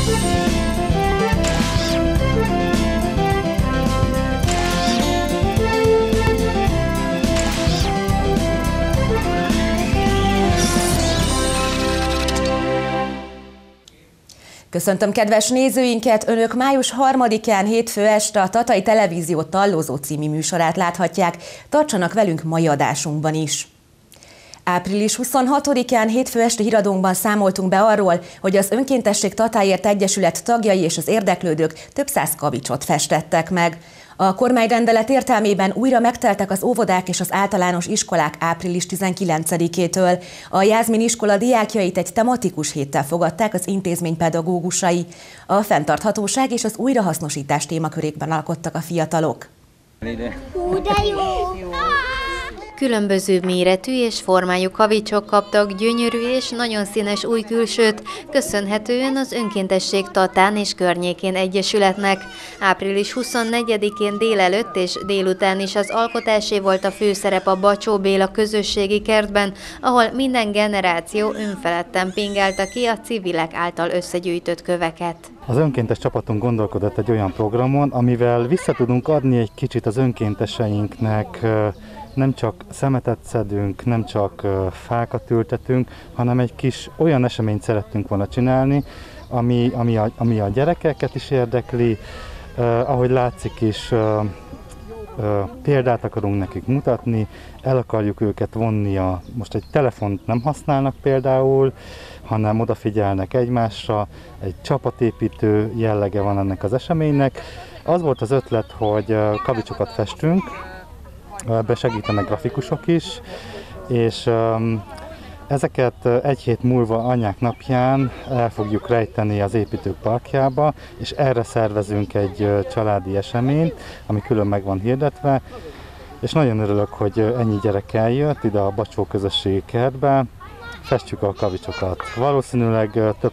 Köszöntöm kedves nézőinket! Önök május 3-án hétfő este a Tatai Televízió Tallózó című műsorát láthatják. Tartsanak velünk mai adásunkban is! Április 26-án hétfő esti híradónkban számoltunk be arról, hogy az Önkéntesség Tatáért Egyesület tagjai és az érdeklődők több száz kavicsot festettek meg. A kormányrendelet értelmében újra megteltek az óvodák és az általános iskolák április 19-től. A Jászmin iskola diákjait egy tematikus héttel fogadták az intézmény pedagógusai. A fenntarthatóság és az újrahasznosítás témakörékben alkottak a fiatalok. Hú, de jó! Különböző méretű és formájú kavicsok kaptak gyönyörű és nagyon színes új külsőt, köszönhetően az Önkéntesség Tatán és környékén egyesületnek. Április 24-én délelőtt és délután is az alkotásé volt a főszerep a Bacsó Béla közösségi kertben, ahol minden generáció önfeledten pingálta ki a civilek által összegyűjtött köveket. Az önkéntes csapatunk gondolkodott egy olyan programon, amivel vissza tudunk adni egy kicsit az önkénteseinknek. Nem csak szemetet szedünk, nem csak fákat ültetünk, hanem egy kis olyan eseményt szerettünk volna csinálni, ami a gyerekeket is érdekli. Ahogy látszik is, példát akarunk nekik mutatni, el akarjuk őket vonni, most egy telefont nem használnak például, hanem odafigyelnek egymásra, egy csapatépítő jellege van ennek az eseménynek. Az volt az ötlet, hogy kavicsokat festünk, ebbe segítenek grafikusok is, és ezeket egy hét múlva anyák napján el fogjuk rejteni az építők parkjába, és erre szervezünk egy családi eseményt, ami külön meg van hirdetve, és nagyon örülök, hogy ennyi gyerek eljött ide a Bacsó közösségi kertbe, festjük a kavicsokat. Valószínűleg több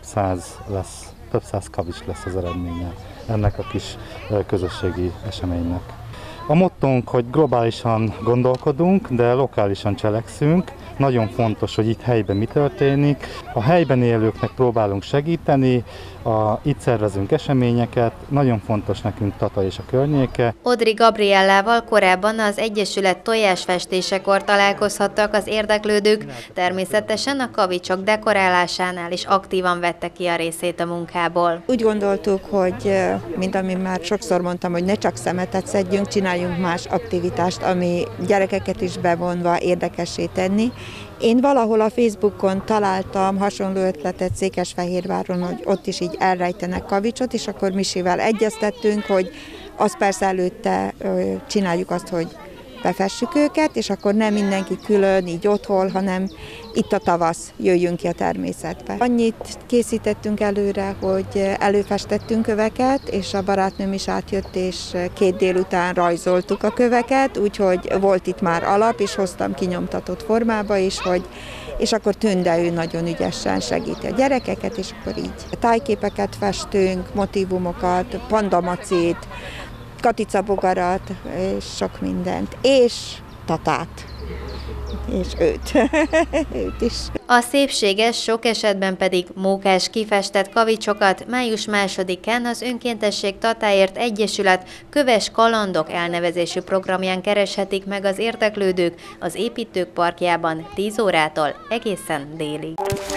száz kavics lesz az eredménye ennek a kis közösségi eseménynek. A mottónk, hogy globálisan gondolkodunk, de lokálisan cselekszünk. Nagyon fontos, hogy itt helyben mi történik. A helyben élőknek próbálunk segíteni, itt szervezünk eseményeket, nagyon fontos nekünk Tata és a környéke. Odri Gabriellával korábban az Egyesület tojásfestésekor találkozhattak az érdeklődők, természetesen a kavicsok dekorálásánál is aktívan vette ki a részét a munkából. Úgy gondoltuk, hogy, mint amit már sokszor mondtam, hogy ne csak szemetet szedjünk, csináljunk más aktivitást, ami gyerekeket is bevonva érdekessé tenni. Én valahol a Facebookon találtam hasonló ötletet Székesfehérváron, hogy ott is így elrejtenek kavicsot, és akkor Misivel egyeztettünk, hogy azt persze előtte csináljuk azt, hogy befessük őket, és akkor nem mindenki külön, így otthon, hanem itt a tavasz, jöjjünk ki a természetbe. Annyit készítettünk előre, hogy előfestettünk köveket, és a barátnőm is átjött, és 2 délután rajzoltuk a köveket, úgyhogy volt itt már alap, és hoztam kinyomtatott formába is, és akkor Tünde ő nagyon ügyesen segíti a gyerekeket, és akkor így tájképeket festünk, motívumokat, pandamacit, katicabogarat, és sok mindent, és Tatát, és őt is. A szépséges, sok esetben pedig mókás kifestett kavicsokat május 2-án az Önkéntesség Tatáért Egyesület Köves Kalandok elnevezésű programján kereshetik meg az érdeklődők az építők parkjában 10 órától egészen délig.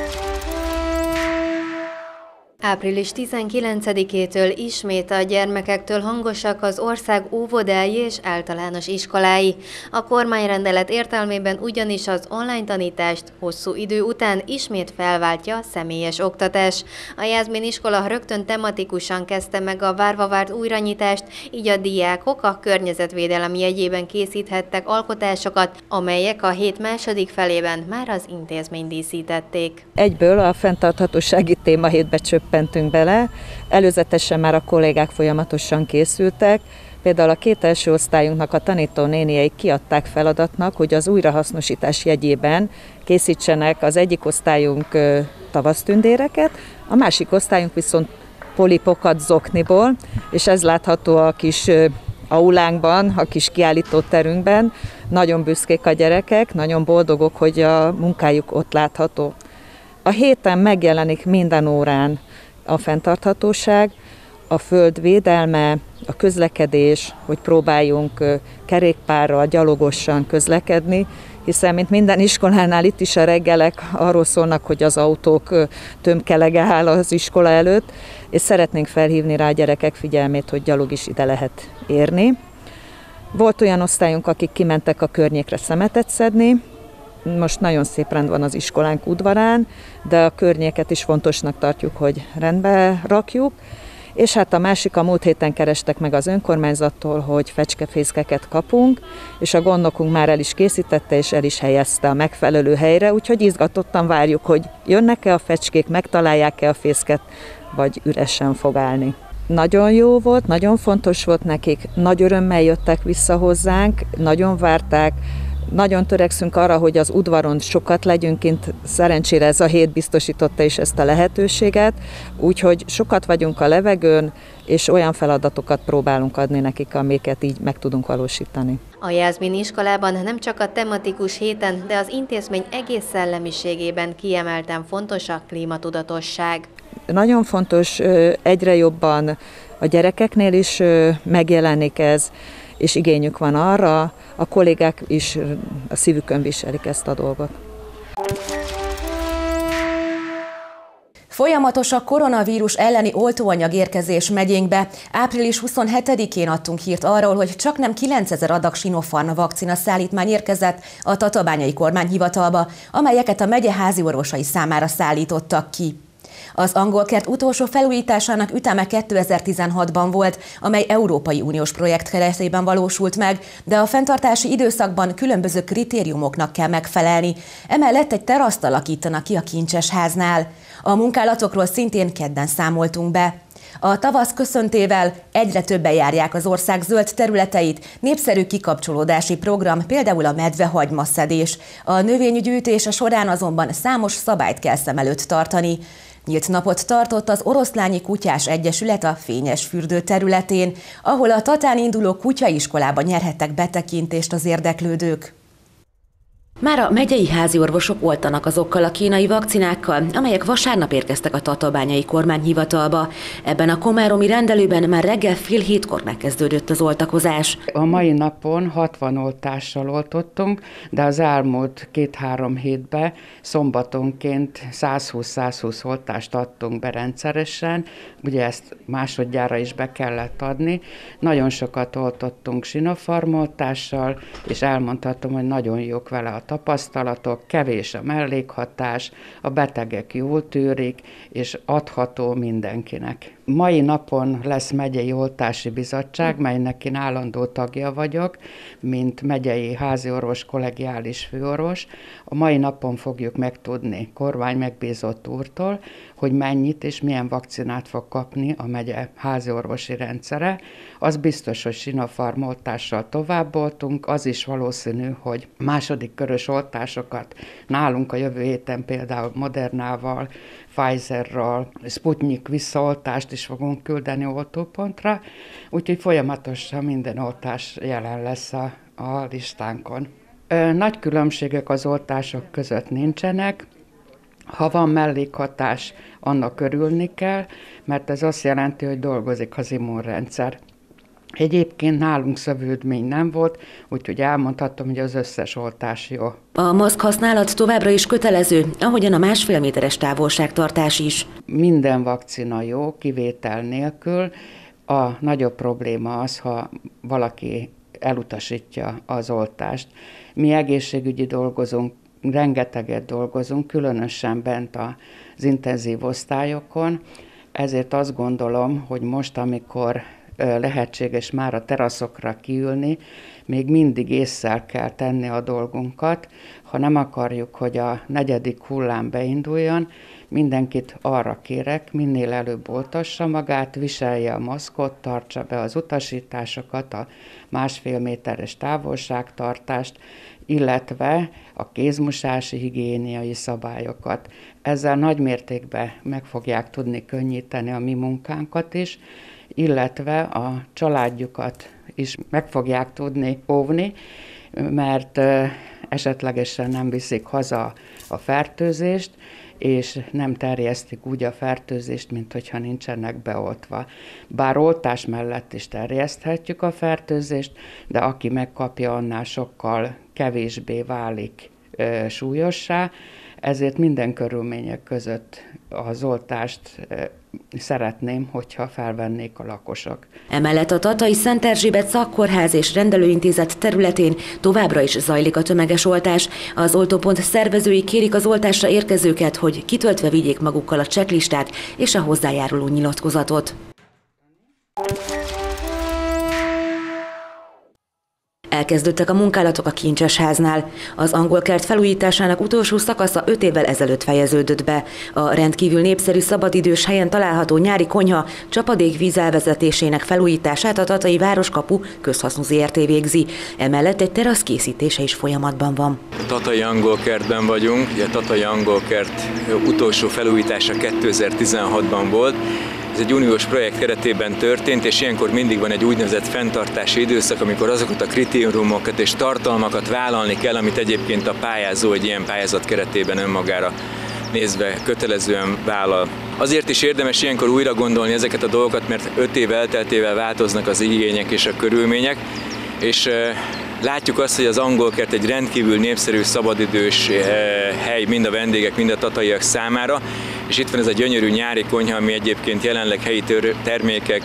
Április 19-től ismét a gyermekektől hangosak az ország óvodái és általános iskolái. A kormányrendelet értelmében ugyanis az online tanítást hosszú idő után ismét felváltja a személyes oktatás. A Jászmin iskola rögtön tematikusan kezdte meg a várva várt újranyitást, így a diákok a környezetvédelem jegyében készíthettek alkotásokat, amelyek a hét második felében már az intézményt díszítették. Egyből a fenntarthatósági témahétbe csöppentünk bele, előzetesen már a kollégák folyamatosan készültek, például a 2 első osztályunknak a tanítónéniei kiadták feladatnak, hogy az újrahasznosítás jegyében készítsenek az egyik osztályunk tavasztündéreket, a másik osztályunk viszont polipokat zokniból, és ez látható a kis aulánkban, a kis kiállítóterünkben. Nagyon büszkék a gyerekek, nagyon boldogok, hogy a munkájuk ott látható. A héten megjelenik minden órán a fenntarthatóság, a föld védelme, a közlekedés, hogy próbáljunk kerékpárral, gyalogosan közlekedni, hiszen mint minden iskolánál itt is a reggelek arról szólnak, hogy az autók tömkelege áll az iskola előtt, és szeretnénk felhívni rá a gyerekek figyelmét, hogy gyalog is ide lehet érni. Volt olyan osztályunk, akik kimentek a környékre szemetet szedni, most nagyon szép rend van az iskolánk udvarán, de a környéket is fontosnak tartjuk, hogy rendbe rakjuk. És hát a múlt héten kerestek meg az önkormányzattól, hogy fecskefészkeket kapunk, és a gondnokunk már el is készítette, és el is helyezte a megfelelő helyre, úgyhogy izgatottan várjuk, hogy jönnek-e a fecskék, megtalálják-e a fészket, vagy üresen fog állni. Nagyon jó volt, nagyon fontos volt nekik, nagy örömmel jöttek vissza hozzánk, nagyon várták, nagyon törekszünk arra, hogy az udvaron sokat legyünk kint, szerencsére ez a hét biztosította is ezt a lehetőséget, úgyhogy sokat vagyunk a levegőn, és olyan feladatokat próbálunk adni nekik, amiket így meg tudunk valósítani. A Jászmin iskolában nem csak a tematikus héten, de az intézmény egész szellemiségében kiemelten fontos a klímatudatosság. Nagyon fontos, egyre jobban a gyerekeknél is megjelenik ez, és igényük van arra, a kollégák is a szívükön viselik ezt a dolgot. Folyamatos a koronavírus elleni oltóanyag érkezés megyénkbe. Április 27-én adtunk hírt arról, hogy csaknem 9000 adag Sinopharm vakcina szállítmány érkezett a Tatabányai kormányhivatalba, amelyeket a megye háziorvosai számára szállítottak ki. Az Angolkert utolsó felújításának üteme 2016-ban volt, amely Európai Uniós projekt keretében valósult meg, de a fenntartási időszakban különböző kritériumoknak kell megfelelni. Emellett egy teraszt alakítanak ki a Kincsesháznál. A munkálatokról szintén kedden számoltunk be. A tavasz köszöntével egyre többen járják az ország zöld területeit, népszerű kikapcsolódási program, például a medvehagymaszedés. A növénygyűjtése során azonban számos szabályt kell szem előtt tartani. Nyílt napot tartott az Oroszlányi Kutyás Egyesület a Fényes fürdő területén, ahol a Tatán induló kutyaiskolába nyerhettek betekintést az érdeklődők. Már a megyei háziorvosok oltanak azokkal a kínai vakcinákkal, amelyek vasárnap érkeztek a Tatabányai kormányhivatalba. Ebben a komáromi rendelőben már reggel 6:30 megkezdődött az oltakozás. A mai napon 60 oltással oltottunk, de az elmúlt 2-3 hétben szombatonként 120-120 oltást adtunk be rendszeresen. Ugye ezt másodjára is be kellett adni. Nagyon sokat oltottunk Sinopharm oltással, és elmondhatom, hogy nagyon jók vele a tapasztalatok, kevés a mellékhatás, a betegek jól tűrik, és adható mindenkinek. Mai napon lesz megyei oltási bizottság, melynek én állandó tagja vagyok, mint megyei háziorvos, kollegiális főorvos. A mai napon fogjuk megtudni kormány megbízott úrtól, hogy mennyit és milyen vakcinát fog kapni a megye háziorvosi rendszere. Az biztos, hogy Sinopharm oltással tovább oltunk, az is valószínű, hogy második körös oltásokat nálunk a jövő héten például Modernával, Pfizerral, Sputnik visszaoltást is fogunk küldeni oltópontra, úgyhogy folyamatosan minden oltás jelen lesz a listánkon. Nagy különbségek az oltások között nincsenek. Ha van mellékhatás, annak örülni kell, mert ez azt jelenti, hogy dolgozik az immunrendszer. Egyébként nálunk szövődmény nem volt, úgyhogy elmondhatom, hogy az összes oltás jó. A maszk használat továbbra is kötelező, ahogyan a 1,5 méteres távolságtartás is. Minden vakcina jó, kivétel nélkül. A nagyobb probléma az, ha valaki elutasítja az oltást. Mi egészségügyi dolgozunk, rengeteget dolgozunk, különösen bent az intenzív osztályokon, ezért azt gondolom, hogy most, amikor lehetséges már a teraszokra kiülni, még mindig ésszel kell tenni a dolgunkat. Ha nem akarjuk, hogy a 4. hullám beinduljon, mindenkit arra kérek, minél előbb oltassa magát, viselje a maszkot, tartsa be az utasításokat, a 1,5 méteres távolságtartást, illetve a kézmosási higiéniai szabályokat. Ezzel nagy mértékben meg fogják tudni könnyíteni a mi munkánkat is, illetve a családjukat is meg fogják tudni óvni, mert esetlegesen nem viszik haza a fertőzést, és nem terjesztik úgy a fertőzést, mint hogyha nincsenek beoltva. Bár oltás mellett is terjeszthetjük a fertőzést, de aki megkapja, annál sokkal kevésbé válik súlyossá, ezért minden körülmények között az oltást szeretném, hogyha felvennék a lakosok. Emellett a Tatai Szent Erzsébet Szakkórház és Rendelőintézet területén továbbra is zajlik a tömeges oltás. Az oltópont szervezői kérik az oltásra érkezőket, hogy kitöltve vigyék magukkal a checklistát és a hozzájáruló nyilatkozatot. Elkezdődtek a munkálatok a Kincsesháznál. Az angolkert felújításának utolsó szakasza 5 évvel ezelőtt fejeződött be. A rendkívül népszerű szabadidős helyen található nyári konyha csapadékvíz elvezetésének felújítását a Tatai Városkapu közhasznú Zrt. Végzi. Emellett egy terasz készítése is folyamatban van. A Tatai angolkertben vagyunk, a Tatai angolkert utolsó felújítása 2016-ban volt. Ez egy uniós projekt keretében történt, és ilyenkor mindig van egy úgynevezett fenntartási időszak, amikor azokat a kritériumokat és tartalmakat vállalni kell, amit egyébként a pályázó egy ilyen pályázat keretében önmagára nézve kötelezően vállal. Azért is érdemes ilyenkor újra gondolni ezeket a dolgokat, mert 5 év elteltével változnak az igények és a körülmények, és látjuk azt, hogy az angolkert egy rendkívül népszerű szabadidős hely mind a vendégek, mind a tataiak számára, és itt van ez a gyönyörű nyári konyha, ami egyébként jelenleg helyi termékek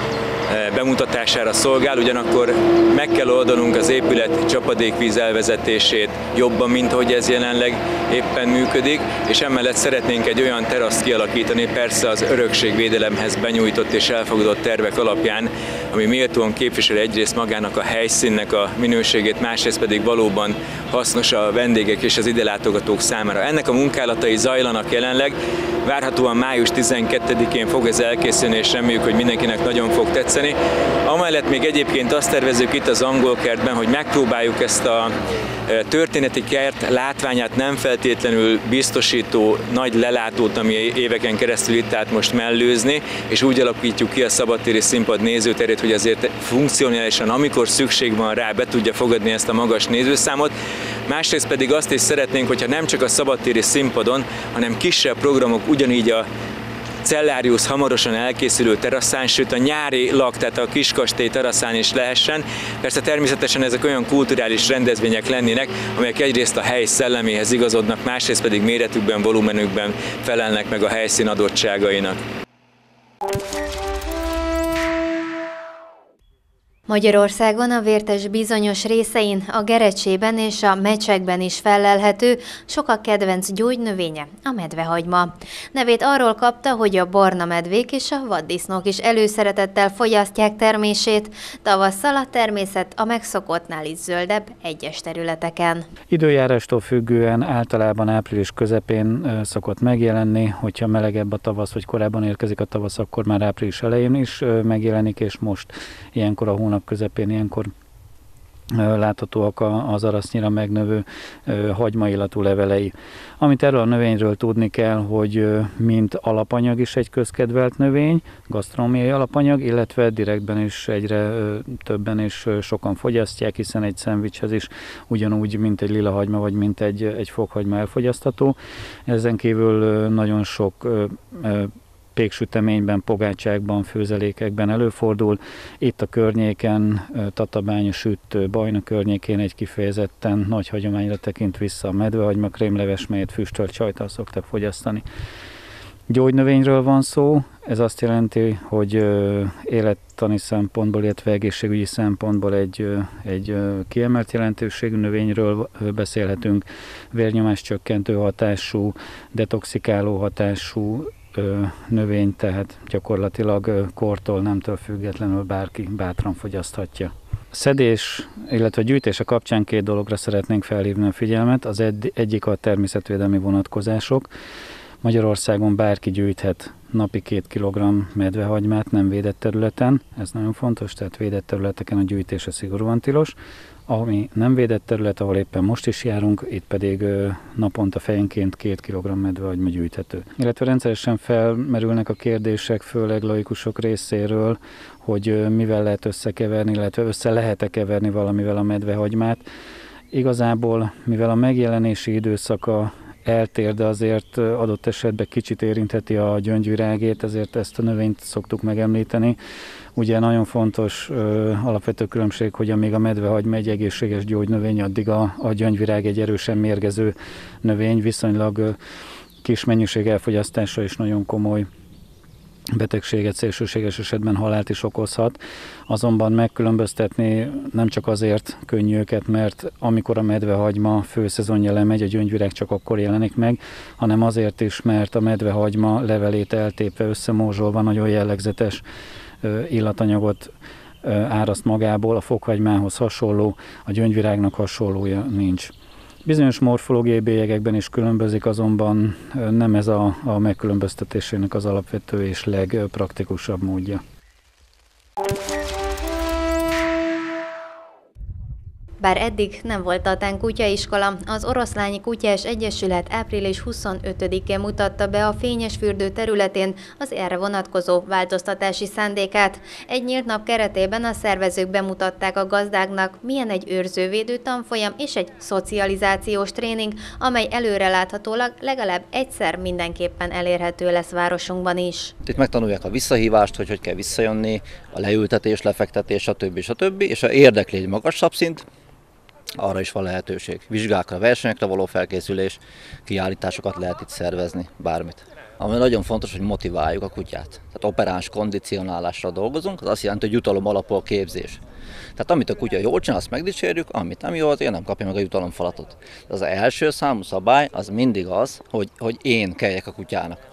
bemutatására szolgál, ugyanakkor meg kell oldanunk az épület csapadékvíz elvezetését jobban, mint ahogy ez jelenleg éppen működik, és emellett szeretnénk egy olyan teraszt kialakítani, persze az örökségvédelemhez benyújtott és elfogadott tervek alapján, ami méltóan képviseli egyrészt magának a helyszínnek a minőségét, másrészt pedig valóban hasznos a vendégek és az ide látogatók számára. Ennek a munkálatai zajlanak jelenleg, várhatóan május 12-én fog ez elkészülni, és reméljük, hogy mindenkinek nagyon fog tetszeni. Amellett még egyébként azt tervezzük itt az angolkertben, hogy megpróbáljuk ezt a történeti kert látványát nem feltétlenül biztosító nagy lelátót, ami éveken keresztül itt állt, most mellőzni, és úgy alakítjuk ki a szabadtéri színpad nézőterét, hogy azért funkcionálisan, amikor szükség van rá, be tudja fogadni ezt a magas nézőszámot. Másrészt pedig azt is szeretnénk, hogyha nem csak a szabadtéri színpadon, hanem kisebb programok ugyanígy a Cellárius hamarosan elkészülő teraszán, sőt a nyári lak, tehát a Kiskastély teraszán is lehessen. Persze természetesen ezek olyan kulturális rendezvények lennének, amelyek egyrészt a hely szelleméhez igazodnak, másrészt pedig méretükben, volumenükben felelnek meg a helyszín adottságainak. Magyarországon a Vértes bizonyos részein, a Gerecsében és a Mecsekben is fellelhető sokak kedvenc gyógynövénye, a medvehagyma. Nevét arról kapta, hogy a barna medvék és a vaddisznók is előszeretettel fogyasztják termését, tavasszal a természet a megszokottnál is zöldebb egyes területeken. Időjárástól függően általában április közepén szokott megjelenni, hogyha melegebb a tavasz, vagy korábban érkezik a tavasz, akkor már április elején is megjelenik, és most ilyenkor a hónap közepén ilyenkor láthatóak az arasznyira megnövő hagymaillatú levelei. Amit erről a növényről tudni kell, hogy mint alapanyag is egy közkedvelt növény, gasztronómiai alapanyag, illetve direktben is egyre többen és sokan fogyasztják, hiszen egy szendvicshez is ugyanúgy, mint egy lilahagyma, vagy mint egy fokhagyma elfogyasztható. Ezen kívül nagyon sok péksüteményben, pogácsákban, főzelékekben előfordul. Itt a környéken, Tatabánya, Süttő, Bajna környékén egy kifejezetten nagy hagyományra tekint vissza a medvehagyma krémleves, melyet füstölt sajttal szoktak fogyasztani. Gyógynövényről van szó, ez azt jelenti, hogy élettani szempontból, illetve egészségügyi szempontból egy kiemelt jelentőségű növényről beszélhetünk, vérnyomás csökkentő hatású, detoxikáló hatású növény, tehát gyakorlatilag kortól, nemtől függetlenül bárki bátran fogyaszthatja. A szedés, illetve a gyűjtése kapcsán 2 dologra szeretnénk felhívni a figyelmet. Az egyik a természetvédelmi vonatkozások. Magyarországon bárki gyűjthet napi 2 kg medvehagymát nem védett területen, ez nagyon fontos, tehát védett területeken a gyűjtése szigorúan tilos. Ami nem védett terület, ahol éppen most is járunk, itt pedig naponta fejenként 2 kg medvehagyma gyűjthető. Illetve rendszeresen felmerülnek a kérdések, főleg laikusok részéről, hogy mivel lehet összekeverni, illetve össze lehet-e keverni valamivel a medvehagymát. Igazából, mivel a megjelenési időszaka eltér, de azért adott esetben kicsit érintheti a gyöngyvirágét, ezért ezt a növényt szoktuk megemlíteni. Ugye nagyon fontos alapvető különbség, hogy amíg a medvehagyma egy egészséges gyógynövény, addig a gyöngyvirág egy erősen mérgező növény, viszonylag kis mennyiség elfogyasztása is nagyon komoly betegséget, szélsőséges esetben halált is okozhat. Azonban megkülönböztetni nem csak azért könnyű őket, mert amikor a medvehagyma főszezonja lemegy, a gyöngyvirág csak akkor jelenik meg, hanem azért is, mert a medvehagyma levelét eltépve, összemorzsolva nagyon jellegzetes illatanyagot áraszt magából, a fokhagymához hasonló, a gyöngyvirágnak hasonlója nincs. Bizonyos morfológiai bélyegekben is különbözik, azonban nem ez a megkülönböztetésének az alapvető és legpraktikusabb módja. Bár eddig nem volt Tatán kutyaiskola, az Oroszlányi Kutyás Egyesület április 25-én mutatta be a Fényesfürdő területén az erre vonatkozó változtatási szándékát. Egy nyílt nap keretében a szervezők bemutatták a gazdáknak, milyen egy őrzővédő tanfolyam és egy szocializációs tréning, amely előreláthatólag legalább egyszer mindenképpen elérhető lesz városunkban is. Itt megtanulják a visszahívást, hogy kell visszajönni, a leültetés, lefektetés, stb. És ha érdekli egy magasabb szint, arra is van lehetőség. Vizsgákra, versenyekre való felkészülés, kiállításokat lehet itt szervezni, bármit. Ami nagyon fontos, hogy motiváljuk a kutyát. Tehát operáns kondicionálásra dolgozunk, az azt jelenti, hogy jutalom alapú a képzés. Tehát amit a kutya jól csinál, azt megdicsérjük, amit nem jó, azért nem kapja meg a jutalomfalatot. De az első számú szabály az mindig az, hogy én kelljek a kutyának.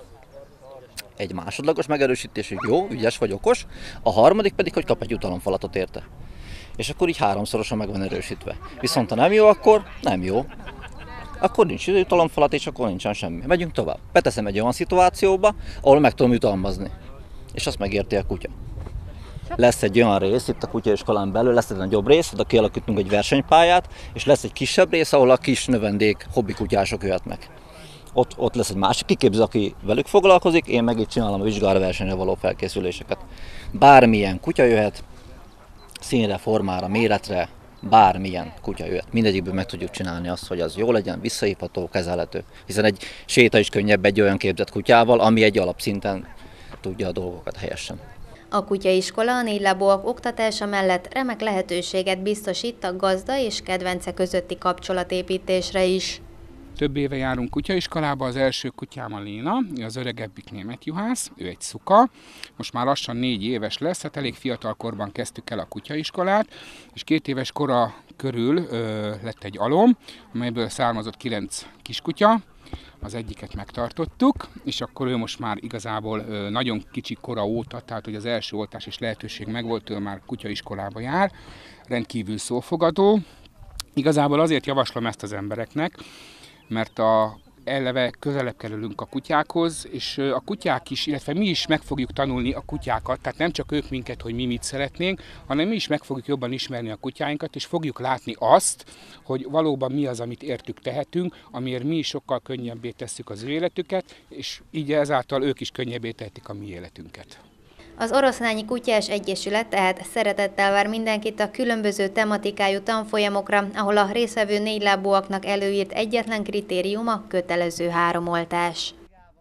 Egy másodlagos megerősítés, hogy jó, ügyes vagy, okos, a harmadik pedig, hogy kap egy jutalomfalatot érte. És akkor így háromszorosan meg van erősítve. Viszont ha nem jó, akkor nem jó. Akkor nincs jutalomfalat, és akkor nincsen semmi. Megyünk tovább. Beteszem egy olyan szituációba, ahol meg tudom jutalmazni. És azt megérti a kutya. Lesz egy olyan rész itt a kutyaiskolán belül, lesz egy nagyobb rész, oda kialakítunk egy versenypályát, és lesz egy kisebb rész, ahol a kis növendék hobbikutyások jöhetnek. Ott lesz egy másik kiképző, aki velük foglalkozik, én meg itt csinálom a vizsgára versenyre való felkészüléseket. Bármilyen kutya jöhet, színre, formára, méretre, bármilyen kutya jöhet. Mindegyikből meg tudjuk csinálni azt, hogy az jó legyen, visszahívható, kezelhető. Hiszen egy séta is könnyebb egy olyan képzett kutyával, ami egy alapszinten tudja a dolgokat helyesen. A kutyaiskola a 4 lábúak oktatása mellett remek lehetőséget biztosít a gazda és kedvence közötti kapcsolatépítésre is. Több éve járunk kutyaiskolába, az első kutyám a Léna, az öregebbik német juhász, ő egy szuka, most már lassan 4 éves lesz, hát elég fiatal korban kezdtük el a kutyaiskolát, és 2 éves kora körül lett egy alom, amelyből származott 9 kiskutya, az egyiket megtartottuk, és akkor ő most már igazából nagyon kicsi kora óta, tehát hogy az első oltás és lehetőség megvolt, ő már kutyaiskolába jár, rendkívül szófogadó. Igazából azért javaslom ezt az embereknek, mert eleve közelebb kerülünk a kutyákhoz, és a kutyák is, illetve mi is meg fogjuk tanulni a kutyákat, tehát nem csak ők minket, hogy mi mit szeretnénk, hanem mi is meg fogjuk jobban ismerni a kutyáinkat, és fogjuk látni azt, hogy valóban mi az, amit értük tehetünk, amiért mi is sokkal könnyebbé tesszük az ő életüket, és így ezáltal ők is könnyebbé tehetik a mi életünket. Az Oroszlányi Kutyás Egyesület tehát szeretettel vár mindenkit a különböző tematikájú tanfolyamokra, ahol a résztvevő 4 lábúaknak előírt egyetlen kritérium a kötelező 3 oltás.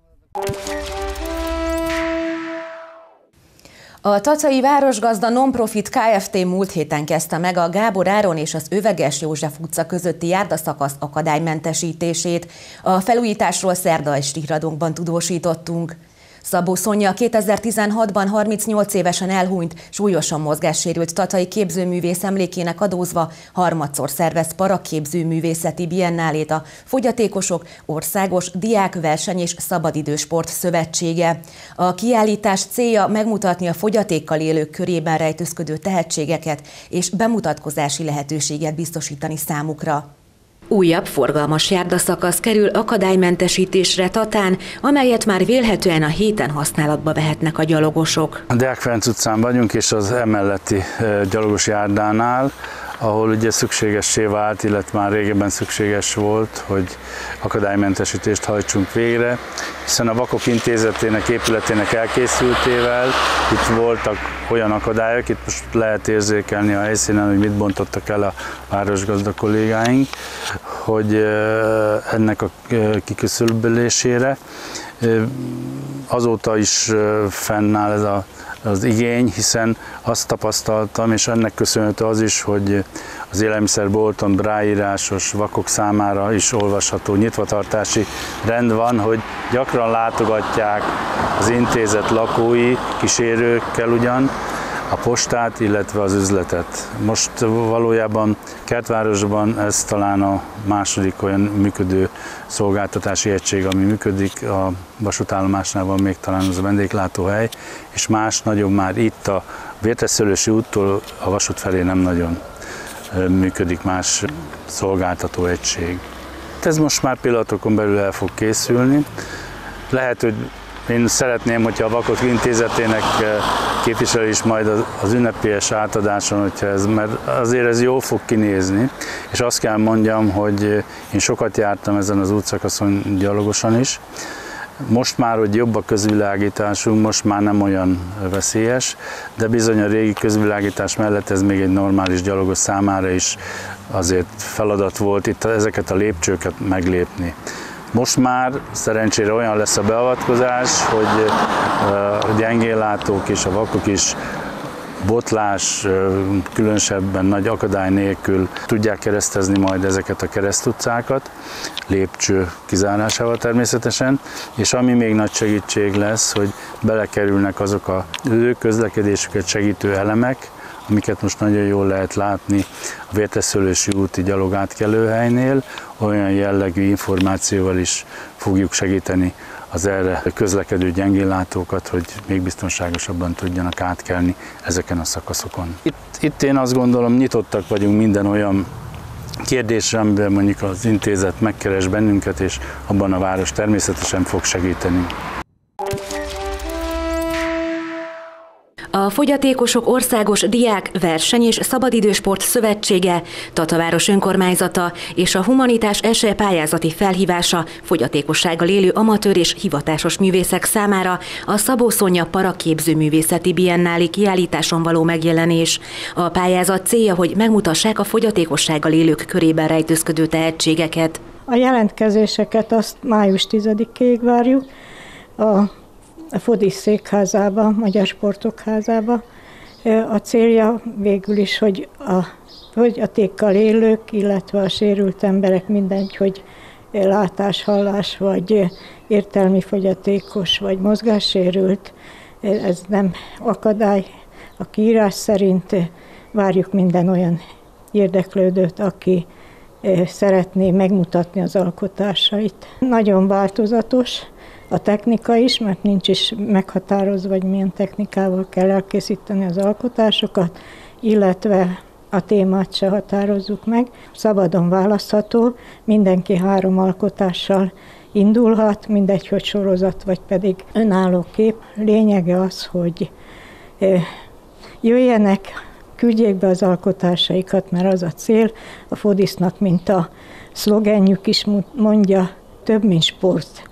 A Tatai Városgazda Nonprofit Kft. Múlt héten kezdte meg a Gábor Áron és az Öveges József utca közötti járdaszakasz akadálymentesítését. A felújításról szerda esti híradónkban tudósítottunk. Szabó Szonya 2016-ban 38 évesen elhunyt, súlyosan mozgássérült tatai képzőművész emlékének adózva harmadszor szervez parakképzőművészeti biennálét a Fogyatékosok Országos Diákverseny és Szabadidősport Szövetsége. A kiállítás célja megmutatni a fogyatékkal élők körében rejtőzködő tehetségeket és bemutatkozási lehetőséget biztosítani számukra. Újabb forgalmas járdaszakasz kerül akadálymentesítésre Tatán, amelyet már vélhetően a héten használatba vehetnek a gyalogosok. A Deák Ferenc utcán vagyunk, és az emelletti gyalogos járdánál ahol ugye szükségessé vált, illetve már régebben szükséges volt, hogy akadálymentesítést hajtsunk végre, hiszen a Vakok Intézetének épületének elkészültével itt voltak olyan akadályok, itt most lehet érzékelni a helyszínen, hogy mit bontottak el a városgazda kollégáink, hogy ennek a kiküszöbölésére azóta is fennáll ez az igény, hiszen azt tapasztaltam, és ennek köszönhető az is, hogy az élelmiszerbolton bráírásos vakok számára is olvasható nyitvatartási rend van, hogy gyakran látogatják az intézet lakói, kísérőkkel ugyan, a postát, illetve az üzletet. Most valójában Kertvárosban ez talán a második olyan működő szolgáltatási egység, ami működik. A vasútállomásnál van még talán az a vendéglátóhely, és más nagyobb már itt a Vértesszőlősi úttól a vasút felé nem nagyon működik más szolgáltató egység. Ez most már pillanatokon belül el fog készülni. Lehet, hogy én szeretném, hogyha a Vakok Intézetének képviselő is majd az ünnepélyes átadáson, hogyha mert azért ez jól fog kinézni, és azt kell mondjam, hogy én sokat jártam ezen az útszakaszon gyalogosan is. Most már, hogy jobb a közvilágításunk, most már nem olyan veszélyes, de bizony a régi közvilágítás mellett ez még egy normális gyalogos számára is azért feladat volt itt ezeket a lépcsőket meglépni. Most már szerencsére olyan lesz a beavatkozás, hogy a gyengéllátók és a vakok is botlás, különösebben nagy akadály nélkül tudják keresztezni majd ezeket a keresztutcákat, lépcső kizárásával természetesen, és ami még nagy segítség lesz, hogy belekerülnek azok a közlekedésüket segítő elemek, amiket most nagyon jól lehet látni a Vértesszőlősi úti gyalogátkelőhelynél, olyan jellegű információval is fogjuk segíteni az erre közlekedő gyengéllátókat, hogy még biztonságosabban tudjanak átkelni ezeken a szakaszokon. Itt én azt gondolom, nyitottak vagyunk minden olyan kérdésre, amiben mondjuk az intézet megkeres bennünket, és abban a város természetesen fog segíteni. A Fogyatékosok Országos Diák Verseny- és Szabadidősport Szövetsége, Tataváros önkormányzata és a Humanitás SE pályázati felhívása fogyatékossággal élő amatőr és hivatásos művészek számára a Szabó Szonya Paraképzőművészeti Biennáli kiállításon való megjelenés. A pályázat célja, hogy megmutassák a fogyatékossággal élők körében rejtőzködő tehetségeket. A jelentkezéseket azt május 10-ig várjuk a Fodis székházába, Magyar Sportok házába. A célja végül is, hogy a fogyatékkal élők, illetve a sérült emberek, mindegy, hogy látás, hallás, vagy értelmi fogyatékos, vagy mozgássérült, ez nem akadály. A kiírás szerint várjuk minden olyan érdeklődőt, aki szeretné megmutatni az alkotásait. Nagyon változatos a technika is, mert nincs is meghatározva, hogy milyen technikával kell elkészíteni az alkotásokat, illetve a témát se határozzuk meg. Szabadon választható, mindenki 3 alkotással indulhat, mindegy, hogy sorozat vagy pedig önálló kép. Lényege az, hogy jöjjenek, küldjék be az alkotásaikat, mert az a cél. A Fodisznak, mint a szlogenjük is mondja, több, mint sport.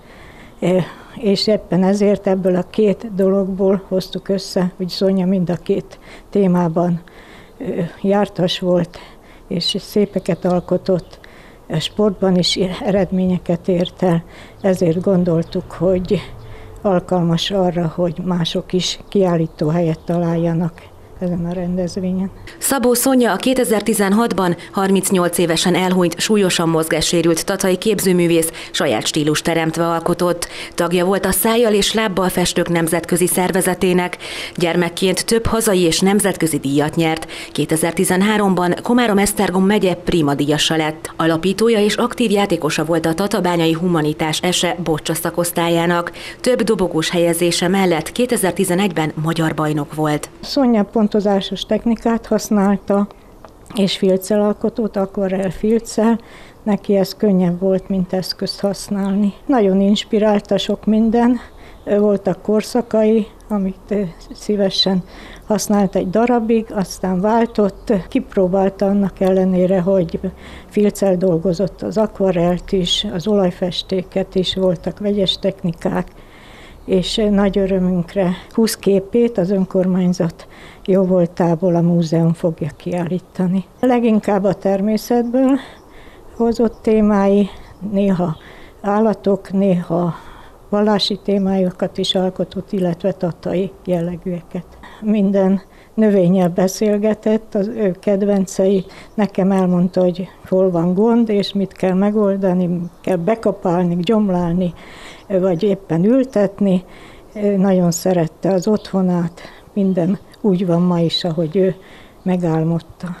És éppen ezért ebből a 2 dologból hoztuk össze, hogy Szonya mind a 2 témában jártas volt, és szépeket alkotott, a sportban is eredményeket ért el, ezért gondoltuk, hogy alkalmas arra, hogy mások is kiállító helyet találjanak ezen a rendezvényen. Szabó Szonya a 2016-ban 38 évesen elhunyt, súlyosan mozgássérült tatai képzőművész, saját stílust teremtve alkotott. Tagja volt a Szájjal és Lábbal Festők Nemzetközi Szervezetének. Gyermekként több hazai és nemzetközi díjat nyert. 2013-ban Komárom-Esztergom megye Prima díjasa lett. Alapítója és aktív játékosa volt a Tatabányai Humanitás SE bocsa szakosztályának. Több dobogós helyezése mellett 2011-ben magyar bajnok volt. Szonya pontozásos technikát használta, és filccelalkotót, akvarell filccel. Neki ez könnyebb volt, mint eszközt használni. Nagyon inspirálta sok minden. Voltak korszakai, amit szívesen használt egy darabig, aztán váltott, kipróbálta annak ellenére, hogy filccel dolgozott az akvarelt is, az olajfestéket is, voltak vegyes technikák, és nagy örömünkre 20 képét az önkormányzat jóvoltából a múzeum fogja kiállítani. Leginkább a természetből hozott témái, néha állatok, néha vallási témájukat is alkotott, illetve tatai jellegűeket. Minden növényel beszélgetett, az ő kedvencei, nekem elmondta, hogy hol van gond, és mit kell megoldani, kell bekapálni, gyomlálni, vagy éppen ültetni. Nagyon szerette az otthonát, minden úgy van ma is, ahogy ő megálmodta.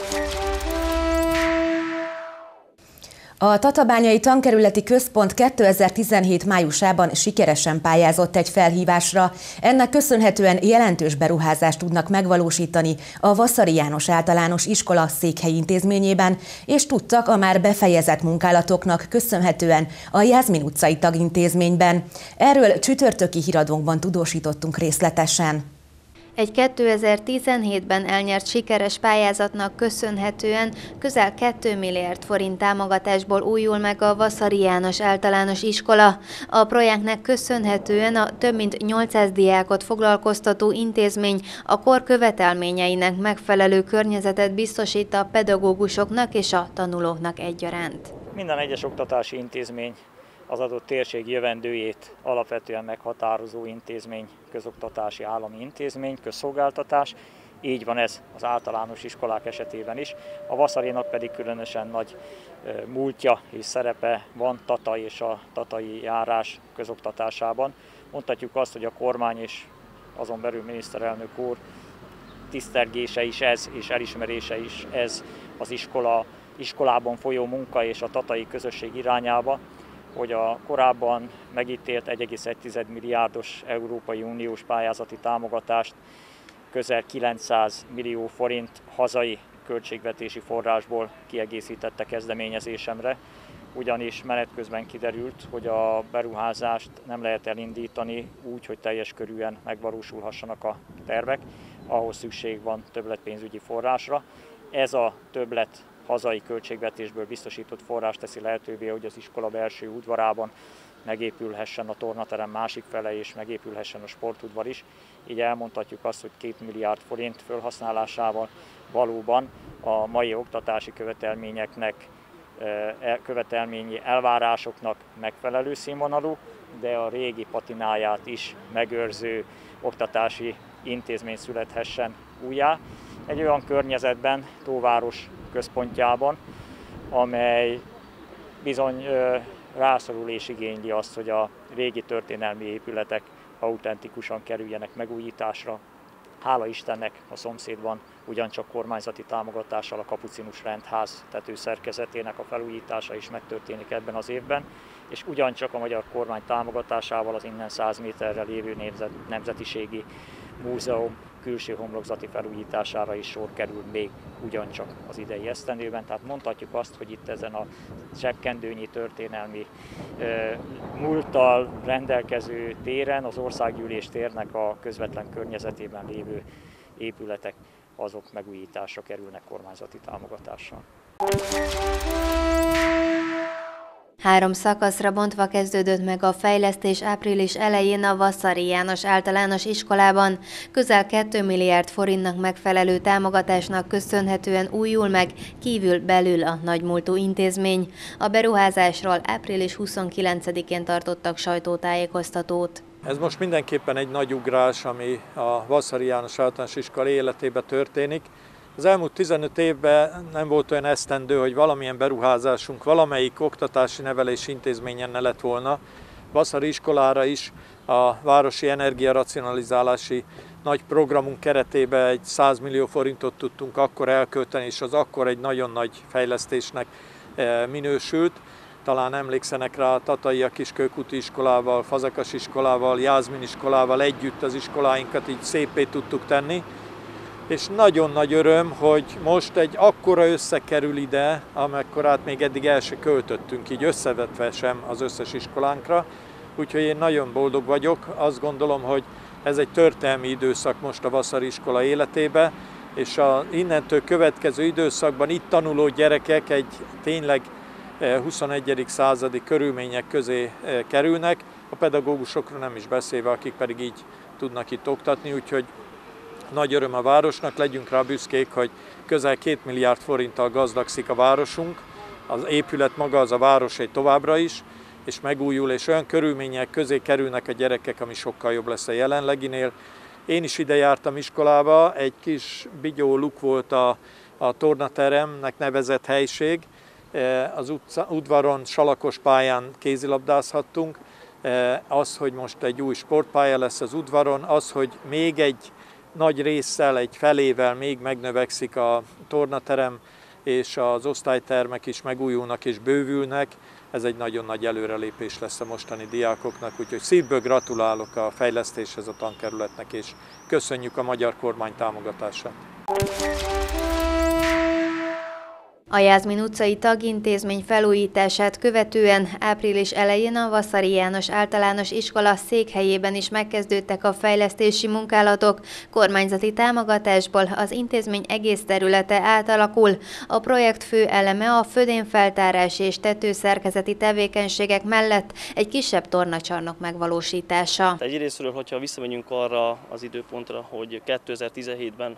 A Tatabányai Tankerületi Központ 2017 májusában sikeresen pályázott egy felhívásra. Ennek köszönhetően jelentős beruházást tudnak megvalósítani a Vaszary János Általános Iskola székhelyi intézményében, és tudtak a már befejezett munkálatoknak köszönhetően a Jászmin utcai tagintézményben. Erről csütörtöki híradónkban tudósítottunk részletesen. Egy 2017-ben elnyert sikeres pályázatnak köszönhetően közel 2 milliárd forint támogatásból újul meg a Vaszary János Általános Iskola. A projektnek köszönhetően a több mint 800 diákot foglalkoztató intézmény a kor követelményeinek megfelelő környezetet biztosít a pedagógusoknak és a tanulóknak egyaránt. Minden egyes oktatási intézmény az adott térség jövendőjét alapvetően meghatározó intézmény, közoktatási állami intézmény, közszolgáltatás. Így van ez az általános iskolák esetében is. A Vasarynak pedig különösen nagy múltja és szerepe van Tata és a tatai járás közoktatásában. Mondhatjuk azt, hogy a kormány és azon belül miniszterelnök úr tisztelgése is ez, és elismerése is ez az iskolában folyó munka és a tatai közösség irányába, hogy a korábban megítélt 1,1 milliárdos Európai Uniós pályázati támogatást közel 900 millió forint hazai költségvetési forrásból kiegészítette kezdeményezésemre, ugyanis menet közben kiderült, hogy a beruházást nem lehet elindítani úgy, hogy teljes körűen megvalósulhassanak a tervek, ahhoz szükség van többletpénzügyi forrásra. Ez a többlet hazai költségvetésből biztosított forrás teszi lehetővé, hogy az iskola belső udvarában megépülhessen a tornaterem másik fele, és megépülhessen a sportudvar is. Így elmondhatjuk azt, hogy 2 milliárd forint felhasználásával valóban a mai oktatási követelményi elvárásoknak megfelelő színvonalú, de a régi patináját is megőrző oktatási intézmény születhessen újjá. Egy olyan környezetben, Tóváros központjában, amely bizony rászorul és igényli azt, hogy a régi történelmi épületek autentikusan kerüljenek megújításra. Hála Istennek a szomszédban ugyancsak kormányzati támogatással a Kapucinus rendház tetőszerkezetének a felújítása is megtörténik ebben az évben, és ugyancsak a magyar kormány támogatásával az innen 100 méterre lévő Nemzetiségi Múzeum külső homlokzati felújítására is sor kerül még ugyancsak az idei esztendőben. Tehát mondhatjuk azt, hogy itt ezen a zsebkendőnyi történelmi múlttal rendelkező téren, az Országgyűlés térnek a közvetlen környezetében lévő épületek, azok megújításra kerülnek kormányzati támogatással. 3 szakaszra bontva kezdődött meg a fejlesztés április elején a Vaszary János Általános Iskolában. Közel 2 milliárd forintnak megfelelő támogatásnak köszönhetően újul meg kívül-belül a nagymúltú intézmény. A beruházásról április 29-én tartottak sajtótájékoztatót. Ez most mindenképpen egy nagy ugrás, ami a Vaszary János Általános Iskola életében történik. Az elmúlt 15 évben nem volt olyan esztendő, hogy valamilyen beruházásunk valamelyik oktatási nevelési intézményen ne lett volna. Vaszary iskolára is a városi energiaracionalizálási nagy programunk keretében egy 100 millió forintot tudtunk akkor elkölteni, és az akkor egy nagyon nagy fejlesztésnek minősült. Talán emlékszenek rá, a tataiak is Kőkuti iskolával, Fazekas iskolával, Jászmin iskolával együtt az iskoláinkat így szépé tudtuk tenni. És nagyon nagy öröm, hogy most egy akkora összeg kerül ide, amekkorát még eddig el se költöttünk, így összevetve sem az összes iskolánkra. Úgyhogy én nagyon boldog vagyok. Azt gondolom, hogy Ez egy történelmi időszak most a Vaszari iskola életébe, és innentől következő időszakban itt tanuló gyerekek egy tényleg 21. századi körülmények közé kerülnek, a pedagógusokról nem is beszélve, akik pedig így tudnak itt oktatni, úgyhogy nagy öröm a városnak, legyünk rá büszkék, hogy közel 2 milliárd forinttal gazdagszik a városunk, az épület maga, az a városé továbbra is, és megújul, és olyan körülmények közé kerülnek a gyerekek, ami sokkal jobb lesz a jelenleginél. Én is ide jártam iskolába, egy kis bigyó luk volt a tornateremnek nevezett helység, az udvaron, salakos pályán kézilabdázhattunk, az, hogy most egy új sportpálya lesz az udvaron, az, hogy még egy nagy résszel, egy felével még megnövekszik a tornaterem, és az osztálytermek is megújulnak és bővülnek. Ez egy nagyon nagy előrelépés lesz a mostani diákoknak, úgyhogy szívből gratulálok a fejlesztéshez a tankerületnek, és köszönjük a magyar kormány támogatását. A Jászmin utcai tagintézmény felújítását követően április elején a Vaszari János Általános Iskola székhelyében is megkezdődtek a fejlesztési munkálatok. Kormányzati támogatásból az intézmény egész területe átalakul. A projekt fő eleme a födénfeltárás és tetőszerkezeti tevékenységek mellett egy kisebb tornacsarnok megvalósítása. Egyrészről, hogyha visszamegyünk arra az időpontra, hogy 2017-ben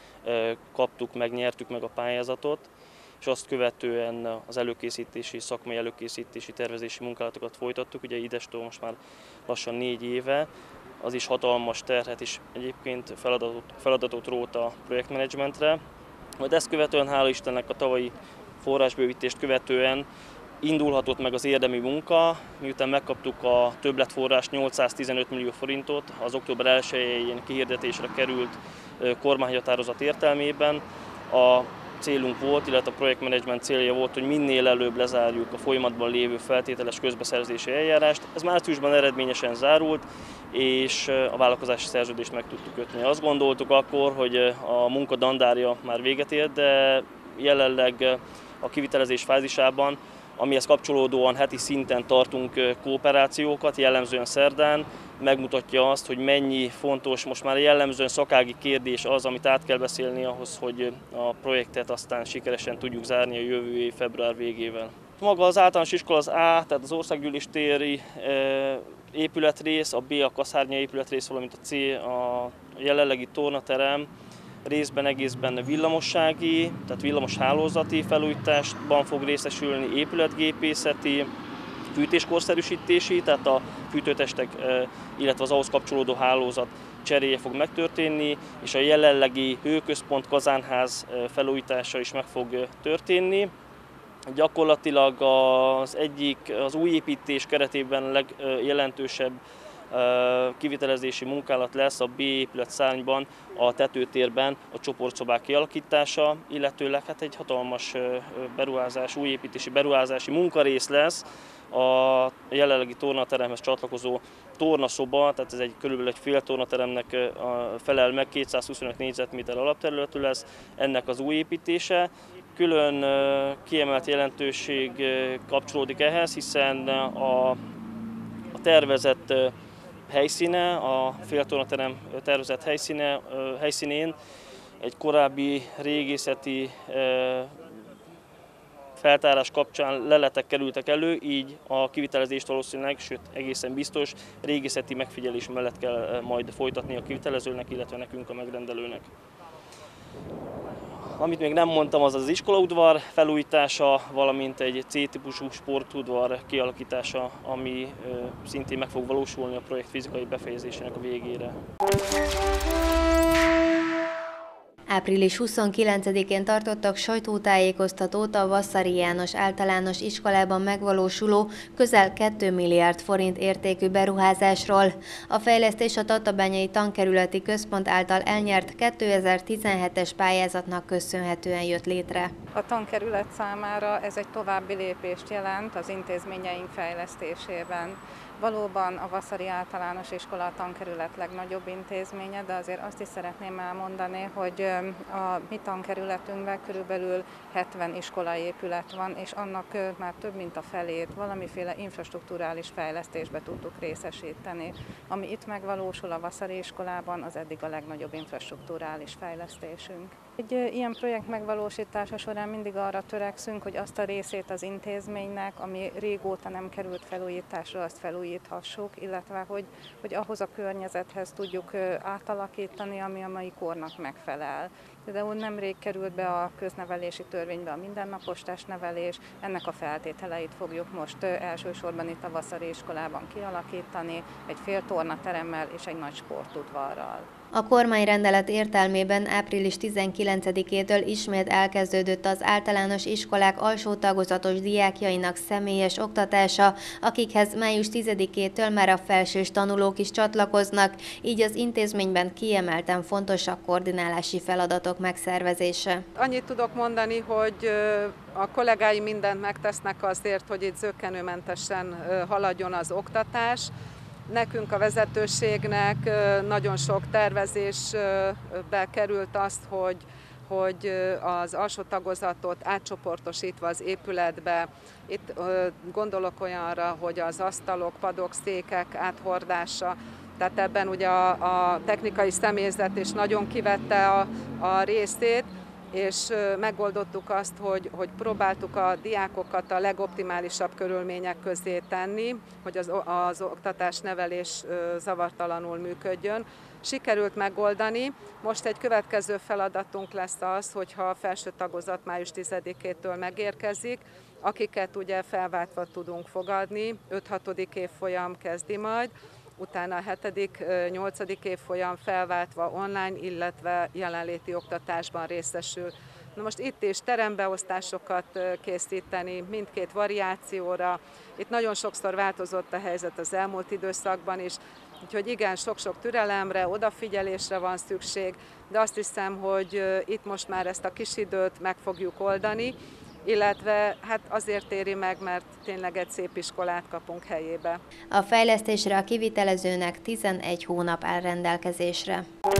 nyertük meg a pályázatot, és azt követően az előkészítési, szakmai előkészítési, tervezési munkálatokat folytattuk. Ugye idestől most már lassan 4 éve, az is hatalmas terhet és egyébként feladatot rót a projektmenedzsmentre. Majd ezt követően, hála Istennek, a tavalyi forrásbővítést követően indulhatott meg az érdemi munka, miután megkaptuk a többletforrás 815 millió forintot, az október 1-én kihirdetésre került kormányhatározat értelmében. A célunk volt, illetve a projektmenedzsment célja volt, hogy minél előbb lezárjuk a folyamatban lévő feltételes közbeszerzési eljárást. Ez márciusban eredményesen zárult, és a vállalkozási szerződést meg tudtuk kötni. Azt gondoltuk akkor, hogy a munka dandárja már véget ért, de jelenleg a kivitelezés fázisában, amihez kapcsolódóan heti szinten tartunk kooperációkat, jellemzően szerdán, megmutatja azt, hogy mennyi fontos, most már jellemzően szakági kérdés az, amit át kell beszélni ahhoz, hogy a projektet aztán sikeresen tudjuk zárni a jövő év február végével. Maga az általános iskola az A, tehát az Országgyűlés téri épületrész, a B a kaszárnya épületrész, valamint a C a jelenlegi tornaterem, részben egészben villamossági, tehát villamoshálózati felújításban fog részesülni, épületgépészeti, fűtéskorszerűsítési, tehát a fűtőtestek, illetve az ahhoz kapcsolódó hálózat cseréje fog megtörténni, és a jelenlegi hőközpont kazánház felújítása is meg fog történni. Gyakorlatilag az új építés keretében legjelentősebb kivitelezési munkálat lesz a B épület szárnyban, a tetőtérben a csoportszobák kialakítása, illetőleg hát egy hatalmas beruházás, újépítési beruházási munkarész lesz a jelenlegi tornateremhez csatlakozó tornaszoba, tehát ez körülbelül egy fél tornateremnek felel meg, 225 négyzetméter alapterületű lesz ennek az új építése. Külön kiemelt jelentőség kapcsolódik ehhez, hiszen a tervezett helyszíne, a féltornaterem tervezett helyszínén egy korábbi régészeti feltárás kapcsán leletek kerültek elő, így a kivitelezést valószínűleg, sőt egészen biztos régészeti megfigyelés mellett kell majd folytatni a kivitelezőnek, illetve nekünk a megrendelőnek. Amit még nem mondtam, az az iskolaudvar felújítása, valamint egy C-típusú sportudvar kialakítása, ami szintén meg fog valósulni a projekt fizikai befejezésének a végére. Április 29-én tartottak sajtótájékoztatót a Vaszari János Általános Iskolában megvalósuló közel 2 milliárd forint értékű beruházásról. A fejlesztés a Tatabányai Tankerületi Központ által elnyert 2017-es pályázatnak köszönhetően jött létre. A tankerület számára ez egy további lépést jelent az intézményeink fejlesztésében. Valóban a Vaszari Általános Iskola tankerület legnagyobb intézménye, de azért azt is szeretném elmondani, hogy a mi tankerületünkben körülbelül 70 iskolai épület van, és annak már több mint a felét valamiféle infrastrukturális fejlesztésbe tudtuk részesíteni. Ami itt megvalósul a Vaszari iskolában, az eddig a legnagyobb infrastrukturális fejlesztésünk. Egy ilyen projekt megvalósítása során mindig arra törekszünk, hogy azt a részét az intézménynek, ami régóta nem került felújításra, azt felújíthassuk, illetve hogy ahhoz a környezethez tudjuk átalakítani, ami a mai kornak megfelel. Például nemrég került be a köznevelési törvénybe a mindennapos testnevelés, ennek a feltételeit fogjuk most elsősorban itt a Vaszari iskolában kialakítani, egy fél tornateremmel és egy nagy sportudvarral. A kormányrendelet értelmében április 19-től ismét elkezdődött az általános iskolák alsó tagozatos diákjainak személyes oktatása, akikhez május 10-től már a felsős tanulók is csatlakoznak, így az intézményben kiemelten fontos a koordinálási feladatok megszervezése. Annyit tudok mondani, hogy a kollégáim mindent megtesznek azért, hogy itt zökkenőmentesen haladjon az oktatás. Nekünk a vezetőségnek nagyon sok tervezésbe került azt, hogy az alsó tagozatot átcsoportosítva az épületbe, itt gondolok olyanra, hogy az asztalok, padok, székek áthordása, tehát ebben ugye a technikai személyzet is nagyon kivette a részét, és megoldottuk azt, hogy próbáltuk a diákokat a legoptimálisabb körülmények közé tenni, hogy az oktatás, nevelés zavartalanul működjön. Sikerült megoldani. Most egy következő feladatunk lesz az, hogyha a felső tagozat május 10-től megérkezik, akiket ugye felváltva tudunk fogadni, 5-6. évfolyam kezdi majd, utána a 7.-8. évfolyam felváltva online, illetve jelenléti oktatásban részesül. Na most itt is terembeosztásokat készíteni, mindkét variációra. Itt nagyon sokszor változott a helyzet az elmúlt időszakban is, úgyhogy igen, sok-sok türelemre, odafigyelésre van szükség, de azt hiszem, hogy itt most már ezt a kis időt meg fogjuk oldani, illetve hát azért éri meg, mert tényleg egy szép iskolát kapunk helyébe. A fejlesztésre a kivitelezőnek 11 hónap áll rendelkezésre.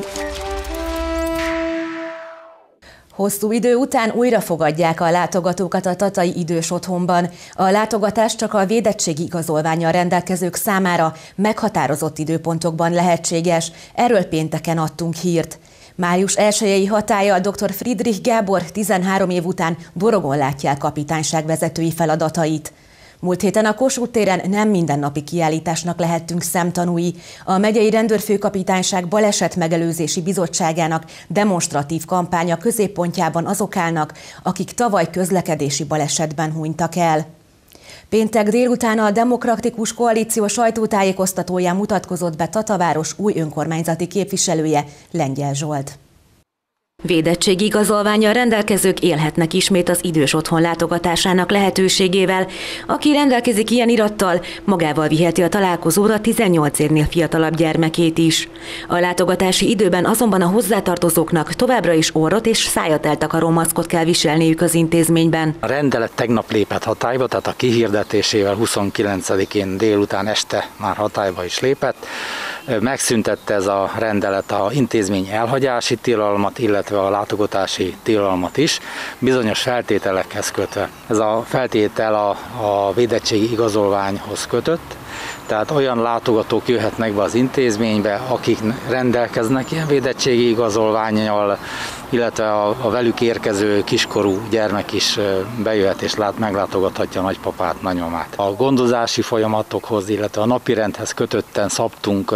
Hosszú idő után újra fogadják a látogatókat a tatai idős otthonban. A látogatás csak a védettségi igazolvánnyal rendelkezők számára meghatározott időpontokban lehetséges. Erről pénteken adtunk hírt. Május 1-i hatállyal dr. Friedrich Gábor 13 év után Dorogon látja el kapitányság vezetői feladatait. Múlt héten a Kossuth téren nem mindennapi kiállításnak lehettünk szemtanúi. A megyei rendőrfőkapitányság balesetmegelőzési bizottságának demonstratív kampánya középpontjában azok állnak, akik tavaly közlekedési balesetben hunytak el. Péntek délután a Demokratikus Koalíció sajtótájékoztatóján mutatkozott be Tataváros új önkormányzati képviselője, Lengyel Zsolt. Védettségi igazolvánnyal rendelkezők élhetnek ismét az idős otthon látogatásának lehetőségével. Aki rendelkezik ilyen irattal, magával viheti a találkozóra 18 évnél fiatalabb gyermekét is. A látogatási időben azonban a hozzátartozóknak továbbra is orrot és szájat eltakaró maszkot kell viselniük az intézményben. A rendelet tegnap lépett hatályba, tehát a kihirdetésével 29-én délután este már hatályba is lépett. Megszüntette ez a rendelet az intézmény elhagyási tilalmat, illetve a látogatási tilalmat is, bizonyos feltételekhez kötve. Ez a feltétel a védettségi igazolványhoz kötött, tehát olyan látogatók jöhetnek be az intézménybe, akik rendelkeznek ilyen védettségi igazolvánnyal, illetve a velük érkező kiskorú gyermek is bejöhet és meglátogathatja a nagypapát, nagymamát. A gondozási folyamatokhoz, illetve a napirendhez kötötten szabtunk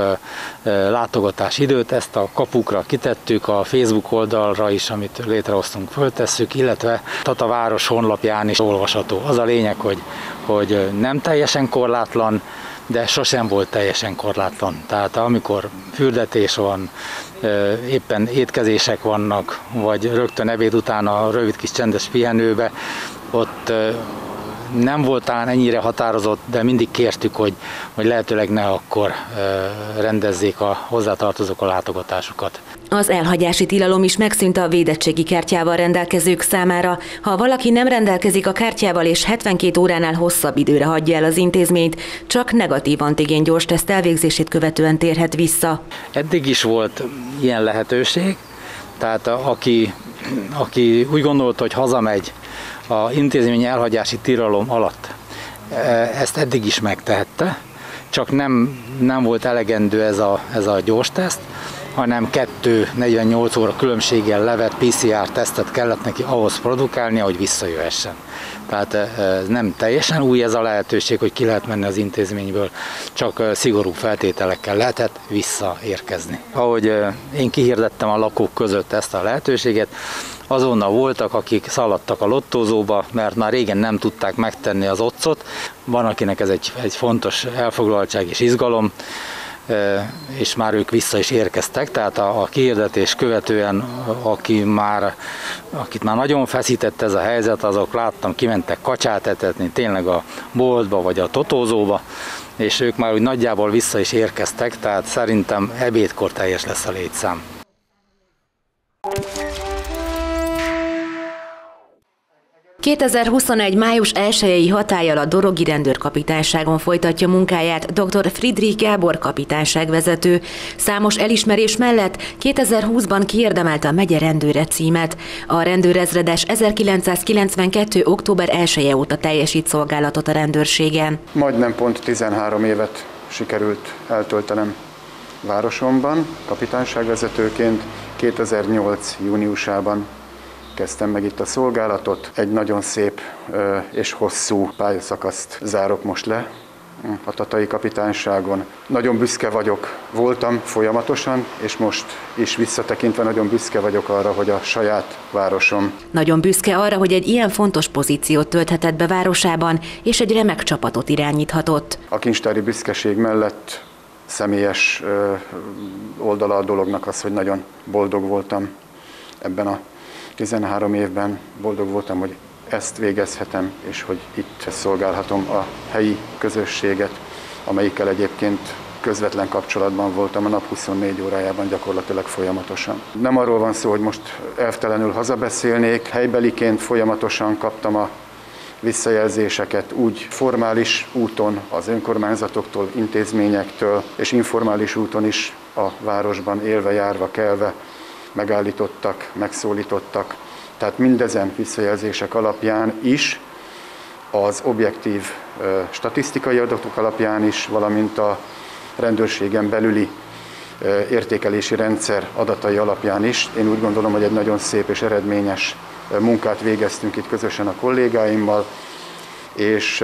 látogatási időt, ezt a kapukra kitettük, a Facebook oldalra is, amit létrehoztunk, föltesszük, illetve Tataváros honlapján is olvasható. Az a lényeg, hogy nem teljesen korlátlan, de sosem volt teljesen korlátlan. Tehát amikor fürdetés van, éppen étkezések vannak, vagy rögtön ebéd után a rövid kis csendes pihenőbe, ott nem volt talán ennyire határozott, de mindig kértük, hogy lehetőleg ne akkor rendezzék a hozzátartozók a látogatásukat. Az elhagyási tilalom is megszűnt a védettségi kártyával rendelkezők számára. Ha valaki nem rendelkezik a kártyával és 72 óránál hosszabb időre hagyja el az intézményt, csak negatív antigén gyórsteszt elvégzését követően térhet vissza. Eddig is volt ilyen lehetőség, tehát aki úgy gondolta, hogy hazamegy a intézmény elhagyási tilalom alatt, ezt eddig is megtehette, csak nem volt elegendő ez a gyórsteszt, hanem 2-48 óra különbséggel levett PCR-tesztet kellett neki ahhoz produkálnia, hogy visszajöhessen. Tehát nem teljesen új ez a lehetőség, hogy ki lehet menni az intézményből, csak szigorú feltételekkel lehetett visszaérkezni. Ahogy én kihirdettem a lakók között ezt a lehetőséget, azonnal voltak, akik szaladtak a lottózóba, mert már régen nem tudták megtenni az otcot. Van, akinek ez egy fontos elfoglaltság és izgalom, és már ők vissza is érkeztek, tehát a kihirdetés követően, akit már nagyon feszített ez a helyzet, azok láttam, kimentek kacsát etetni, tényleg a boltba vagy a totózóba, és ők már úgy nagyjából vissza is érkeztek, tehát szerintem ebédkor teljes lesz a létszám. ...2021. május 1-i hatállyal a Dorogi Rendőrkapitányságon folytatja munkáját dr. Friedrich Gábor kapitányságvezető. Számos elismerés mellett 2020-ban kiérdemelte a megye rendőre címet. A rendőrezredes 1992. október 1-e óta teljesít szolgálatot a rendőrségen. Majdnem pont 13 évet sikerült eltöltenem városomban kapitányságvezetőként. 2008. júniusában kezdtem meg itt a szolgálatot. Egy nagyon szép és hosszú pályaszakaszt zárok most le a tatai kapitányságon. Nagyon büszke voltam folyamatosan, és most is visszatekintve nagyon büszke vagyok arra, hogy a saját városom. Nagyon büszke arra, hogy egy ilyen fontos pozíciót tölthetett be városában, és egy remek csapatot irányíthatott. A kincstári büszkeség mellett személyes oldala a dolognak az, hogy nagyon boldog voltam ebben a 13 évben, boldog voltam, hogy ezt végezhetem, és hogy itt szolgálhatom a helyi közösséget, amelyikkel egyébként közvetlen kapcsolatban voltam a nap 24 órájában gyakorlatilag folyamatosan. Nem arról van szó, hogy most elvtelenül hazabeszélnék, helybeliként folyamatosan kaptam a visszajelzéseket úgy formális úton az önkormányzatoktól, intézményektől, és informális úton is a városban élve, járva, kelve megállítottak, megszólítottak. Tehát mindezen visszajelzések alapján is, az objektív statisztikai adatok alapján is, valamint a rendőrségen belüli értékelési rendszer adatai alapján is. Én úgy gondolom, hogy egy nagyon szép és eredményes munkát végeztünk itt közösen a kollégáimmal, és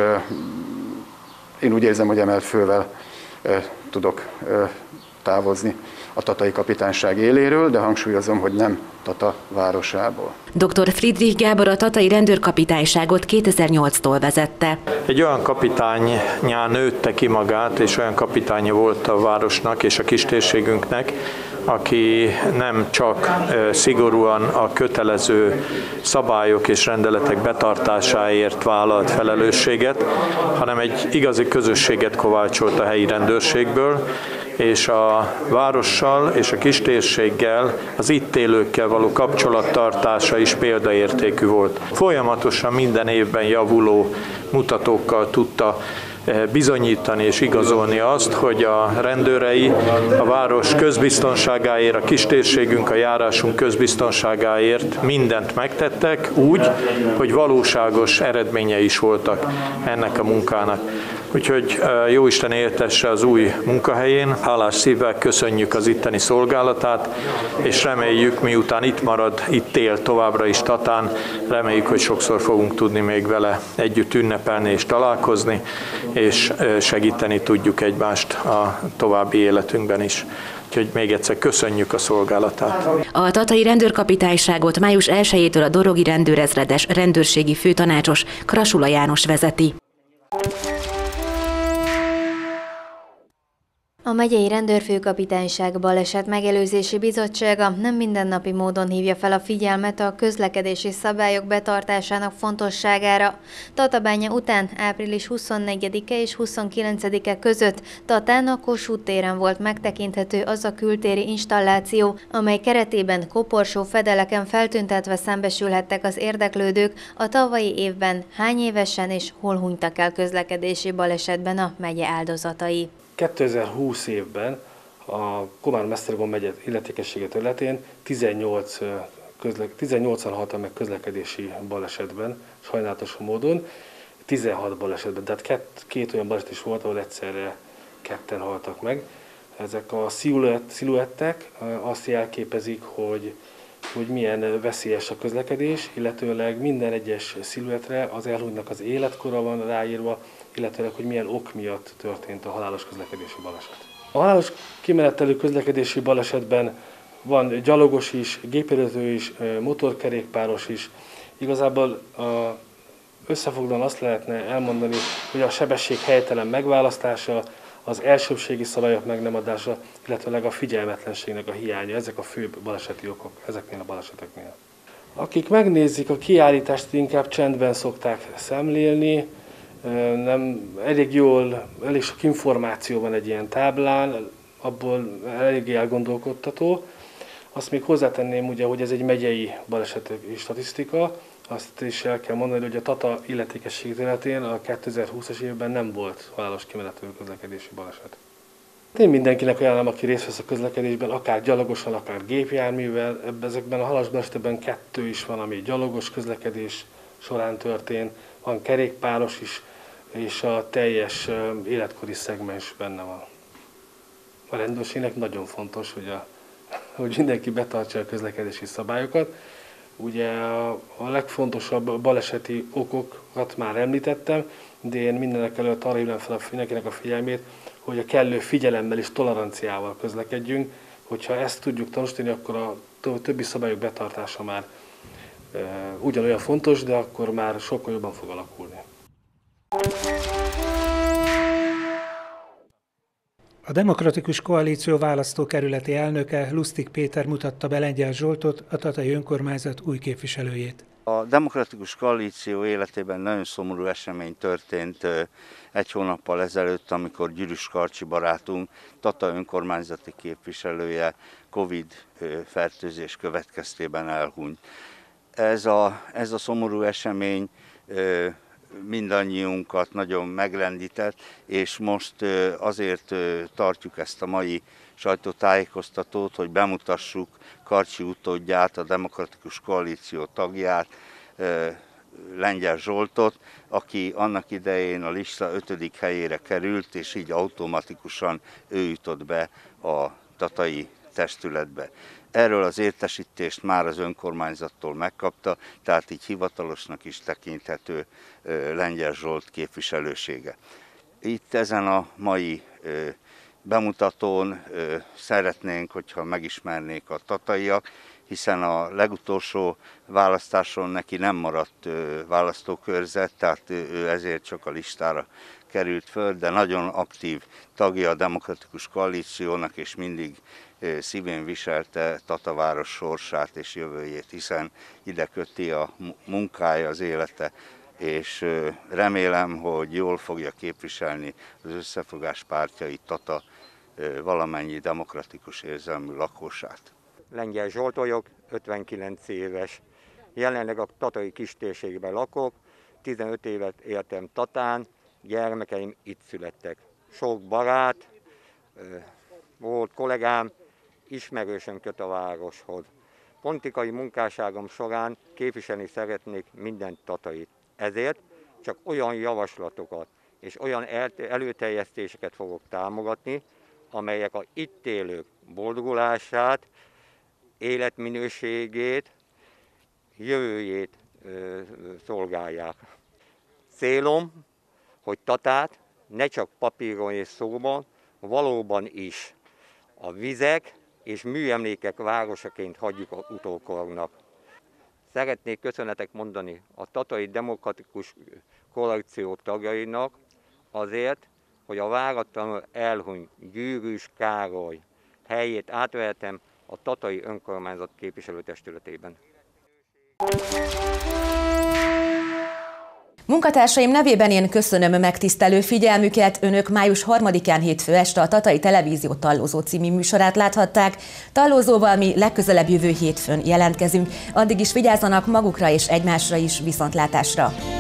én úgy érzem, hogy emelt fővel tudok távozni a tatai kapitányság éléről, de hangsúlyozom, hogy nem Tata városából. Dr. Friedrich Gábor a tatai rendőrkapitányságot 2008-tól vezette. Egy olyan kapitánnyá nőtte ki magát, és olyan kapitánya volt a városnak és a kistérségünknek, aki nem csak szigorúan a kötelező szabályok és rendeletek betartásáért vállalt felelősséget, hanem egy igazi közösséget kovácsolt a helyi rendőrségből, és a várossal és a kistérséggel, az itt élőkkel való kapcsolattartása is példaértékű volt. Folyamatosan minden évben javuló mutatókkal tudta bizonyítani és igazolni azt, hogy a rendőrei a város közbiztonságáért, a kistérségünk, a járásunk közbiztonságáért mindent megtettek úgy, hogy valóságos eredményei is voltak ennek a munkának. Úgyhogy Jóisten éltesse az új munkahelyén, hálás szívvel köszönjük az itteni szolgálatát, és reméljük, miután itt marad, itt él továbbra is Tatán, reméljük, hogy sokszor fogunk tudni még vele együtt ünnepelni és találkozni, és segíteni tudjuk egymást a további életünkben is. Úgyhogy még egyszer köszönjük a szolgálatát. A tatai rendőrkapitányságot május 1-től a Dorogi rendőrezredes rendőrségi főtanácsos Krasula János vezeti. A megyei rendőrfőkapitányság baleset megelőzési bizottsága nem mindennapi módon hívja fel a figyelmet a közlekedési szabályok betartásának fontosságára. Tatabánya után április 24-e és 29-e között Tatán a Kossuth téren volt megtekinthető az a kültéri installáció, amely keretében koporsó fedeleken feltüntetve szembesülhettek az érdeklődők a tavalyi évben hány évesen és hol hunytak el közlekedési balesetben a megye áldozatai. 2020 évben a Komárom-Esztergom megye illetékessége területén 18-an haltak meg közlekedési balesetben, sajnálatos módon, 16 balesetben. Tehát két olyan baleset is volt, ahol egyszerre ketten haltak meg. Ezek a sziluettek azt jelképezik, hogy milyen veszélyes a közlekedés, illetőleg minden egyes sziluetre az elhunytnak az életkora van ráírva, illetőleg, hogy milyen ok miatt történt a halálos közlekedési baleset. A halálos kimenetelő közlekedési balesetben van gyalogos is, gépjárművezető is, motorkerékpáros is. Igazából összefoglalóan azt lehetne elmondani, hogy a sebesség helytelen megválasztása, az elsőbbségi szabályok meg nem adása, illetőleg a figyelmetlenségnek a hiánya, ezek a főbb baleseti okok ezeknél a baleseteknél. Akik megnézik a kiállítást, inkább csendben szokták szemlélni, elég sok információ van egy ilyen táblán, abból eléggé elgondolkodtató. Azt még hozzátenném, ugye, hogy ez egy megyei baleseti statisztika, azt is el kell mondani, hogy a Tata illetékesség területén a 2020-as évben nem volt halálos kimenetelő közlekedési baleset. Én mindenkinek ajánlom, aki részt vesz a közlekedésben, akár gyalogosan, akár gépjárművel, ezekben a halálos balesetben 2 is van, ami gyalogos közlekedés során történt, van kerékpáros is, és a teljes életkori szegmens benne van. A rendőrségnek nagyon fontos, hogy mindenki betartsa a közlekedési szabályokat. Ugye a legfontosabb baleseti okokat már említettem, de én mindenek előtt arra hívnám fel mindenkinek a figyelmét, hogy a kellő figyelemmel és toleranciával közlekedjünk. Hogyha ezt tudjuk tanúsítani, akkor a többi szabályok betartása már ugyanolyan fontos, de akkor már sokkal jobban fog alakulni. A Demokratikus Koalíció választókerületi elnöke Lustig Péter mutatta be Lengyel Zsoltot, a tatai önkormányzat új képviselőjét. A Demokratikus Koalíció életében nagyon szomorú esemény történt 1 hónappal ezelőtt, amikor Gyürüs Karcsi barátunk, Tata önkormányzati képviselője Covid fertőzés következtében elhunyt. Ez a szomorú esemény mindannyiunkat nagyon megrendített, és most azért tartjuk ezt a mai sajtótájékoztatót, hogy bemutassuk Karcsi utódját, a Demokratikus Koalíció tagját, Lengyel Zsoltot, aki annak idején a lista 5. helyére került, és így automatikusan ő jutott be a tatai testületbe. Erről az értesítést már az önkormányzattól megkapta, tehát így hivatalosnak is tekinthető Lengyel Zsolt képviselősége. Itt ezen a mai bemutatón szeretnénk, hogyha megismernék a tataiak, hiszen a legutolsó választáson neki nem maradt választókörzet, tehát ő ezért csak a listára került föl, de nagyon aktív tagja a Demokratikus Koalíciónak, és mindig szívén viselte Tataváros sorsát és jövőjét, hiszen ide köti a munkája, az élete, és remélem, hogy jól fogja képviselni az Összefogás pártjai Tata valamennyi demokratikus érzelmű lakosát. Lengyel Zsolt vagyok, 59 éves. Jelenleg a tatai kistérségben lakok, 15 évet éltem Tatán, gyermekeim itt születtek. Sok barát, volt kollégám, ismerősöm köt a városhoz. Politikai munkásságom során képviselni szeretnék minden tatait. Ezért csak olyan javaslatokat és olyan előterjesztéseket fogok támogatni, amelyek a itt élők boldogulását, életminőségét, jövőjét szolgálják. Célom, hogy Tatát ne csak papíron és szóban, valóban is a vizek és műemlékek városaként hagyjuk a utókornak. Szeretnék köszönetet mondani a Tatai Demokratikus Koalíció tagjainak azért, hogy a váratlanul elhunyt Gyűrűs Károly helyét átvehetem a Tatai Önkormányzat képviselőtestületében. Munkatársaim nevében én köszönöm megtisztelő figyelmüket. Önök május 3-án hétfő este a Tatai Televízió Tallózó című műsorát láthatták. Tallózóval mi legközelebb jövő hétfőn jelentkezünk. Addig is vigyázzanak magukra és egymásra is, viszontlátásra!